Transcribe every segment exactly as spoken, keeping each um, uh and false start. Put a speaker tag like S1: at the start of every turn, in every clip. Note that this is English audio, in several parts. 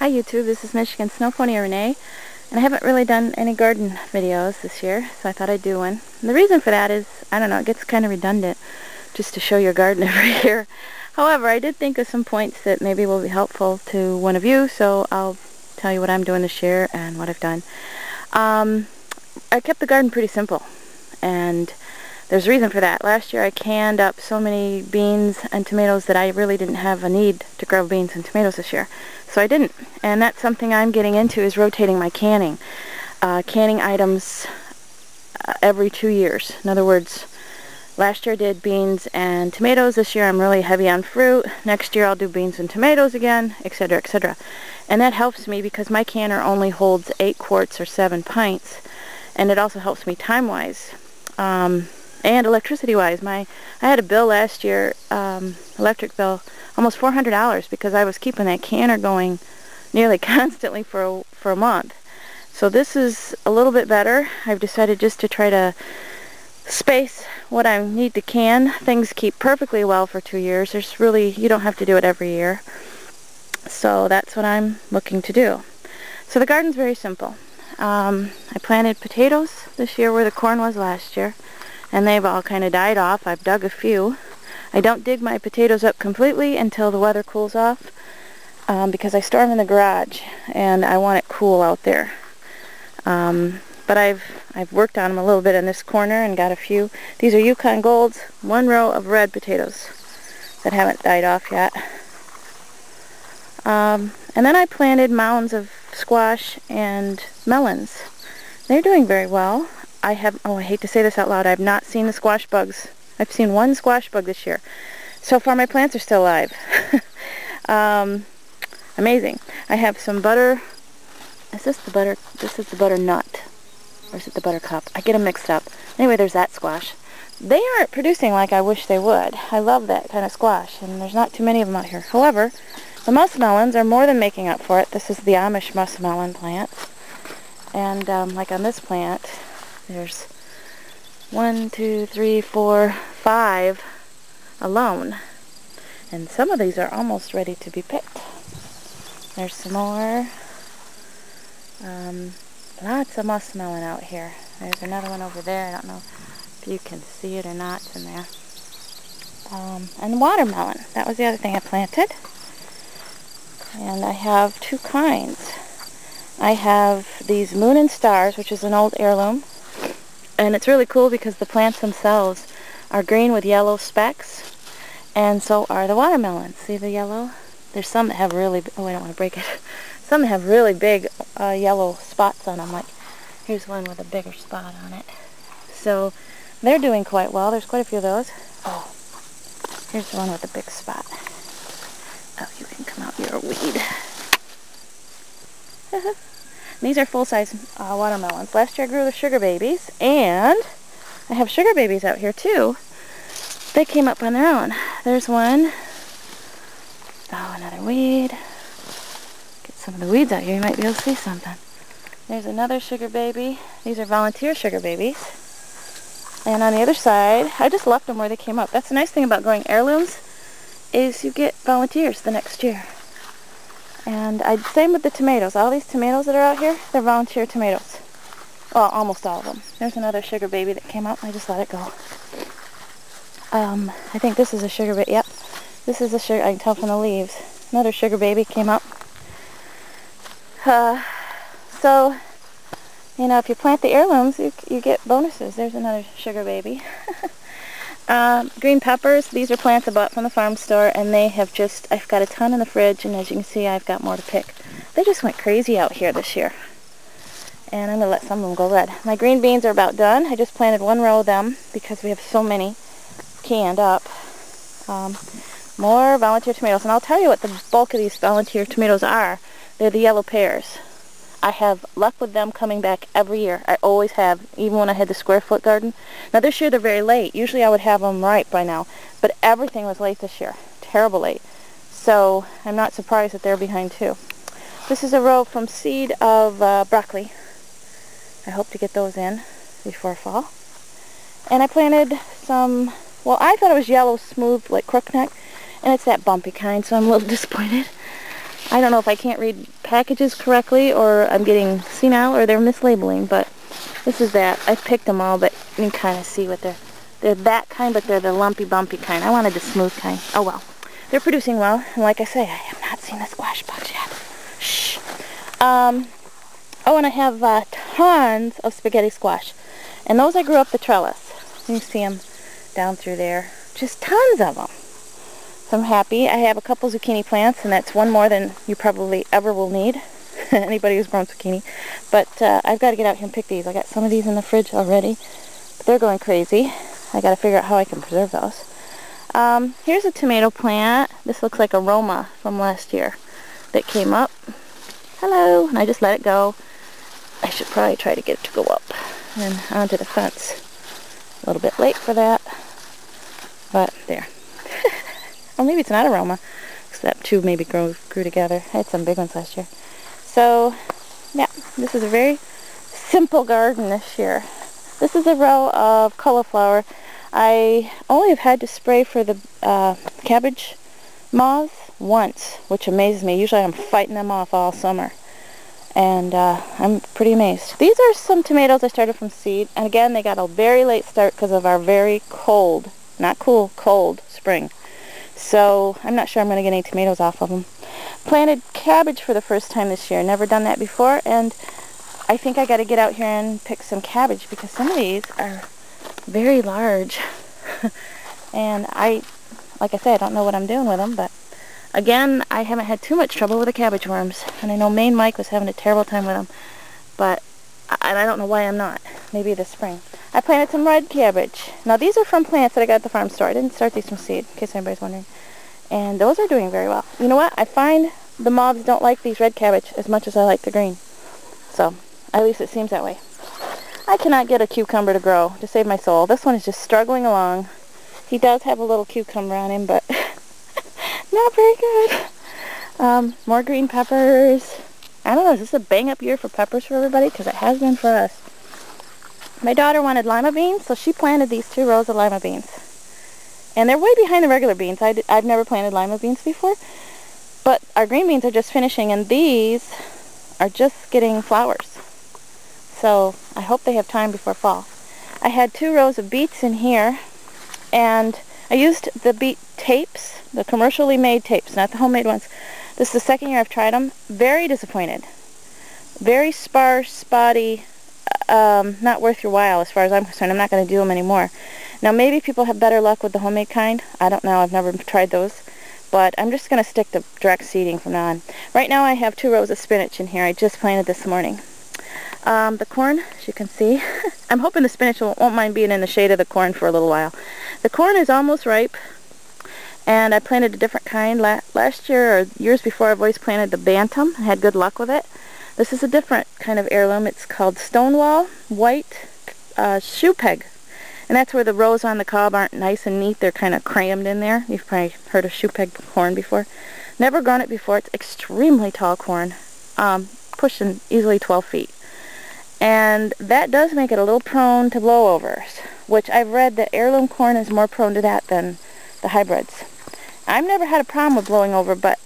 S1: Hi YouTube, this is Michigan Snow Pony Renee, and I haven't really done any garden videos this year, so I thought I'd do one. And the reason for that is, I don't know, it gets kind of redundant just to show your garden every year. However, I did think of some points that maybe will be helpful to one of you, so I'll tell you what I'm doing this year and what I've done. Um, I kept the garden pretty simple, and there's a reason for that. Last year I canned up so many beans and tomatoes that I really didn't have a need to grow beans and tomatoes this year. So I didn't. And that's something I'm getting into, is rotating my canning. Uh, canning items uh, every two years. In other words, last year I did beans and tomatoes. This year I'm really heavy on fruit. Next year I'll do beans and tomatoes again, et cetera, et cetera. And that helps me because my canner only holds eight quarts or seven pints. And it also helps me time-wise. Um, And electricity-wise, my I had a bill last year, um, electric bill, almost four hundred dollars because I was keeping that canner going nearly constantly for a, for a month. So this is a little bit better. I've decided just to try to space what I need to can. Things keep perfectly well for two years. There's really, you don't have to do it every year. So that's what I'm looking to do. So the garden's very simple. Um, I planted potatoes this year where the corn was last year. And they've all kind of died off. I've dug a few. I don't dig my potatoes up completely until the weather cools off um, because I store them in the garage and I want it cool out there. Um, but I've I've worked on them a little bit in this corner and got a few. These are Yukon Golds, one row of red potatoes that haven't died off yet. Um, and then I planted mounds of squash and melons. They're doing very well. I have, oh I hate to say this out loud, I've not seen the squash bugs. I've seen one squash bug this year. So far my plants are still alive. um, amazing. I have some butter, is this the butter, this is the butternut, or is it the buttercup? I get them mixed up. Anyway, there's that squash. They aren't producing like I wish they would. I love that kind of squash, and there's not too many of them out here. However, the muskmelons are more than making up for it. This is the Amish muskmelon plant. And um, like on this plant, there's one, two, three, four, five alone. And some of these are almost ready to be picked. There's some more. Um, lots of muskmelon out here. There's another one over there. I don't know if you can see it or not. It's in there. Um, and watermelon. That was the other thing I planted. And I have two kinds. I have these Moon and Stars, which is an old heirloom. And it's really cool because the plants themselves are green with yellow specks, and so are the watermelons. See the yellow? There's some that have really, oh I don't want to break it, some that have really big uh, yellow spots on them. Like, here's one with a bigger spot on it. So they're doing quite well. There's quite a few of those. Oh, here's the one with a big spot. Oh, you can come out, you're a weed. These are full-size uh, watermelons. Last year I grew the sugar babies, and I have sugar babies out here too. They came up on their own. There's one. Oh, another weed. Get some of the weeds out here, you might be able to see something. There's another sugar baby. These are volunteer sugar babies. And on the other side, I just left them where they came up. That's the nice thing about growing heirlooms, is you get volunteers the next year. And I same with the tomatoes. All these tomatoes that are out here, they're volunteer tomatoes. Well, almost all of them. There's another sugar baby that came up. I just let it go. Um, I think this is a sugar baby. Yep, this is a sugar. I can tell from the leaves. Another sugar baby came up. Uh, so, you know, if you plant the heirlooms, you you get bonuses. There's another sugar baby. Um, green peppers, these are plants I bought from the farm store, and they have just, I've got a ton in the fridge, and as you can see, I've got more to pick. They just went crazy out here this year, and I'm going to let some of them go red. My green beans are about done. I just planted one row of them because we have so many canned up. Um, more volunteer tomatoes, and I'll tell you what the bulk of these volunteer tomatoes are. They're the yellow pears. I have luck with them coming back every year. I always have, even when I had the square foot garden. Now this year they're very late. Usually I would have them ripe by now, but everything was late this year. Terrible late. So I'm not surprised that they're behind too. This is a row from seed of uh, broccoli. I hope to get those in before fall. And I planted some, well I thought it was yellow smooth like crookneck, and it's that bumpy kind, so I'm a little disappointed. I don't know if I can't read packages correctly, or I'm getting senile, or they're mislabeling, but this is that. I picked them all, but you can kind of see what they're... They're that kind, but they're the lumpy, bumpy kind. I wanted the smooth kind. Oh well. They're producing well, and like I say, I have not seen the squash bugs yet. Shh. Um, oh, and I have uh, tons of spaghetti squash. And those I grew up the trellis. You can see them down through there. Just tons of them. So I'm happy. I have a couple zucchini plants, and that's one more than you probably ever will need. Anybody who's grown zucchini. But uh, I've got to get out here and pick these. I got some of these in the fridge already. But they're going crazy. I got to figure out how I can preserve those. Um, here's a tomato plant. This looks like a Roma from last year that came up. Hello. And I just let it go. I should probably try to get it to go up and onto the fence. A little bit late for that. But there. Or maybe it's not a Roma. Except two maybe grew, grew together. I had some big ones last year. So, yeah. This is a very simple garden this year. This is a row of cauliflower. I only have had to spray for the uh, cabbage moths once, which amazes me. Usually I'm fighting them off all summer. And uh, I'm pretty amazed. These are some tomatoes I started from seed. And again, they got a very late start because of our very cold, not cool, cold spring. So I'm not sure I'm going to get any tomatoes off of them. Planted cabbage for the first time this year. Never done that before. And I think I got to get out here and pick some cabbage because some of these are very large. And I, like I said, I don't know what I'm doing with them, but again, I haven't had too much trouble with the cabbage worms. And I know Maine Mike was having a terrible time with them, but and I don't know why I'm not. Maybe this spring. I planted some red cabbage. Now these are from plants that I got at the farm store. I didn't start these from seed, in case anybody's wondering. And those are doing very well. You know what? I find the moths don't like these red cabbage as much as I like the green. So, at least it seems that way. I cannot get a cucumber to grow, to save my soul. This one is just struggling along. He does have a little cucumber on him, but not very good. Um, more green peppers. I don't know, is this a bang-up year for peppers for everybody? Because it has been for us. My daughter wanted lima beans, so she planted these two rows of lima beans. And they're way behind the regular beans. I d I've never planted lima beans before. But our green beans are just finishing, and these are just getting flowers. So I hope they have time before fall. I had two rows of beets in here, and I used the beet tapes, the commercially made tapes, not the homemade ones. This is the second year I've tried them. Very disappointed. Very sparse, spotty, um, not worth your while as far as I'm concerned. I'm not going to do them anymore. Now maybe people have better luck with the homemade kind. I don't know. I've never tried those. But I'm just going to stick to direct seeding from now on. Right now I have two rows of spinach in here. I just planted this morning. Um, the corn, as you can see, I'm hoping the spinach won't, won't mind being in the shade of the corn for a little while. The corn is almost ripe, and I planted a different kind. La last year or years before, I've always planted the Bantam. I had good luck with it. This is a different kind of heirloom. It's called Stonewall White uh, Shoe Peg. And that's where the rows on the cob aren't nice and neat. They're kind of crammed in there. You've probably heard of shoe peg corn before. Never grown it before. It's extremely tall corn, um, pushing easily twelve feet. And that does make it a little prone to blowovers, which I've read that heirloom corn is more prone to that than the hybrids. I've never had a problem with blowing over, but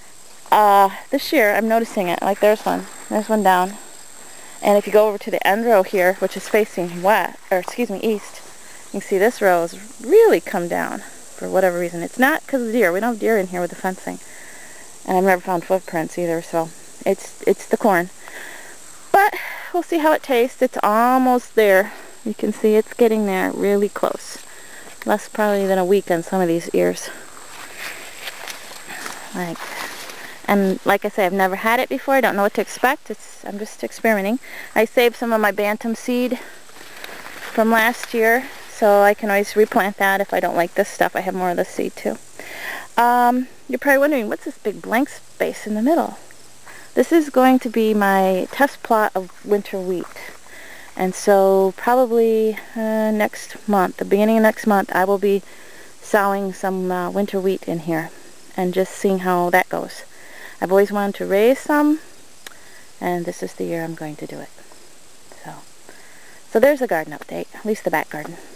S1: uh, this year I'm noticing it. Like there's one. There's one down. And if you go over to the end row here, which is facing west, or excuse me, east, you can see this row has really come down for whatever reason. It's not because of deer. We don't have deer in here with the fencing. And I've never found footprints either, so it's it's the corn. But we'll see how it tastes. It's almost there. You can see it's getting there, really close. Less probably than a week on some of these ears. Like, and like I say, I've never had it before. I don't know what to expect. It's I'm just experimenting. I saved some of my Bantam seed from last year, so I can always replant that if I don't like this stuff. I have more of this seed too. Um, you're probably wondering, what's this big blank space in the middle? This is going to be my test plot of winter wheat. And so probably uh, next month, the beginning of next month, I will be sowing some uh, winter wheat in here and just seeing how that goes. I've always wanted to raise some, and this is the year I'm going to do it. So, so there's a garden update, at least the back garden.